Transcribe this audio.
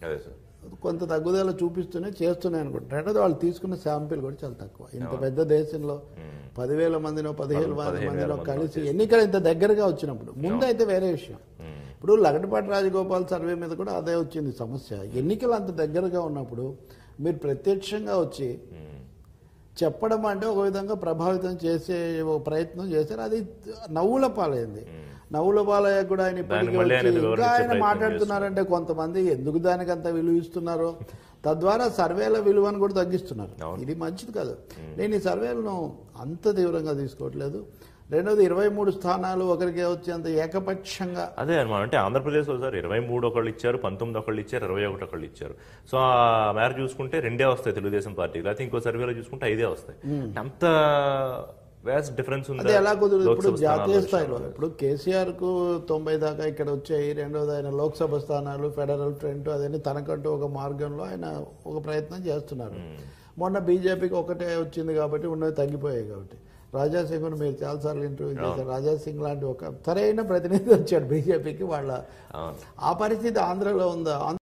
కొంత తగ్గుదల చూపిస్తూనే చేస్తున్నాయి అనుకుంటారు. రెండోది వాళ్ళు తీసుకున్న శాంపిల్ కూడా చాలా తక్కువ. ఇంత పెద్ద దేశంలో 10,000 మందినో 15,000 మందినో కలిసి ఎన్నికలు ఇంత దగ్గరగా వచ్చినప్పుడు ముందు అయితే వేరే విషయం. ఇప్పుడు లగడపాటి రాజగోపాల్ సర్వే మీద కూడా అదే వచ్చింది సమస్య. ఎన్నికలు అంత దగ్గరగా ఉన్నప్పుడు మీరు ప్రత్యక్షంగా వచ్చి చెప్పడం అంటే ఒక విధంగా ప్రభావితం చేసే ప్రయత్నం చేశారు. అది నవ్వుల పాలైంది. నవ్వుల పాలయ్య కూడా ఆయన ఇప్పటికీ వచ్చి ఇంకా ఆయన మాట్లాడుతున్నారంటే కొంతమంది ఎందుకు దానికి అంత విలువ ఇస్తున్నారో, తద్వారా సర్వేల విలువను కూడా తగ్గిస్తున్నారు. ఇది మంచిది కాదు. నేను ఈ సర్వేలను అంత తీవ్రంగా తీసుకోవట్లేదు. రెండోది 23 స్థానాలు ఒకరికే వచ్చేంత ఏకపక్షంగా అదే అనమాట. అంటే ఆంధ్రప్రదేశ్ సార్ 23 ఒకళ్ళు ఇచ్చారు, 19 ఒకళ్ళు ఇచ్చారు, 21 ఒకళ్ళు ఇచ్చారు. సో ఆ మేర చూసుకుంటే 2 వస్తాయి తెలుగుదేశం పార్టీకి, లేకపోతే ఇంకో సర్వేలో చూసుకుంటే 5 వస్తాయి. అంత వ్యాస్ట్ డిఫరెన్స్ ఉంది. అది ఎలా కుదరదు? ఇప్పుడు జాతీయ స్థాయిలో ఇప్పుడు కేసీఆర్ కు 90 దాకా ఇక్కడ వచ్చాయి. రెండోది ఆయన లోక్సభ స్థానాలు, ఫెడరల్ ఫ్రంట్ అదని తనకంటూ ఒక మార్గంలో ఆయన ఒక ప్రయత్నం చేస్తున్నారు. మొన్న బీజేపీకి ఒకటే వచ్చింది కాబట్టి ఉన్నది తగ్గిపోయాయి. కాబట్టి రాజాసింగ్ను మీరు చాలాసార్లు ఇంటర్వ్యూ చేశారు. రాజాసింగ్ లాంటి ఒక సరైన ప్రతినిధి వచ్చాడు బీజేపీకి. వాళ్ళ ఆ పరిస్థితి ఆంధ్రలో ఉందా?